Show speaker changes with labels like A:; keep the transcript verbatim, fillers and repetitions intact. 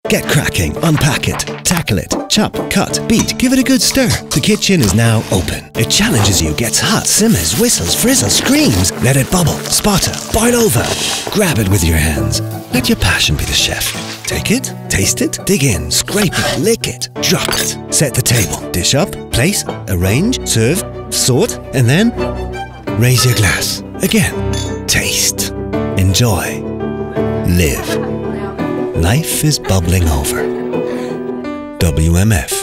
A: Get cracking, unpack it, tackle it, chop, cut, beat, give it a good stir. The kitchen is now open. It challenges you, gets hot, simmers, whistles, frizzles, screams. Let it bubble, sputter, boil over. Grab it with your hands. Let your passion be the chef. Take it, taste it, dig in, scrape it, lick it, drop it. Set the table, dish up, place, arrange, serve, sort, and then raise your glass. Again, taste, enjoy, live. Life is bubbling over. W M F.